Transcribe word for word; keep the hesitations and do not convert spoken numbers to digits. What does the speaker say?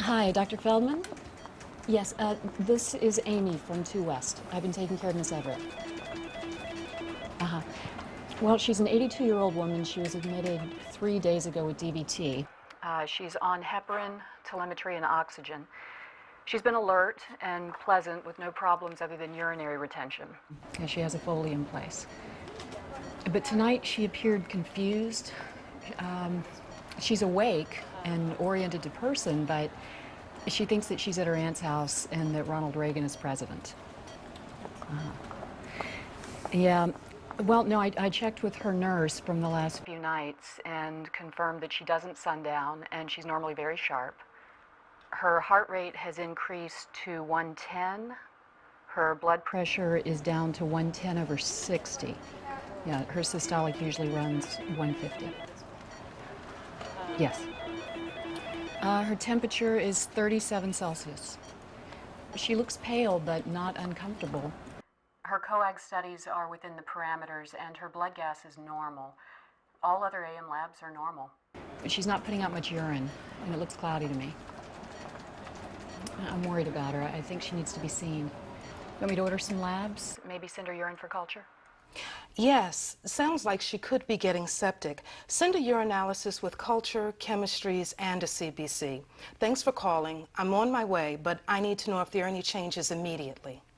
Hi, Doctor Feldman? Yes, uh, this is Amy from two West. I've been taking care of Miss Everett. Uh-huh. Well, she's an eighty-two-year-old woman. She was admitted three days ago with D V T. Uh, she's on heparin, telemetry, and oxygen. She's been alert and pleasant with no problems other than urinary retention. Yeah, she has a Foley in place. But tonight she appeared confused. Um, she's awake and oriented to person, but she thinks that she's at her aunt's house and that Ronald Reagan is president. Uh, yeah, well, no, I, I checked with her nurse from the last few nights and confirmed that she doesn't sundown and she's normally very sharp. Her heart rate has increased to one ten. Her blood pressure is down to one ten over sixty. Yeah, her systolic usually runs one fifty. Yes. Uh, her temperature is thirty-seven Celsius. She looks pale, but not uncomfortable. Her coag studies are within the parameters, and her blood gas is normal. All other A M labs are normal. But she's not putting out much urine, and it looks cloudy to me. I'm worried about her. I think she needs to be seen. Want me to order some labs? Maybe send her urine for culture? Yes, sounds like she could be getting septic. Send a urinalysis with culture, chemistries, and a C B C. Thanks for calling. I'm on my way, but I need to know if there are any changes immediately.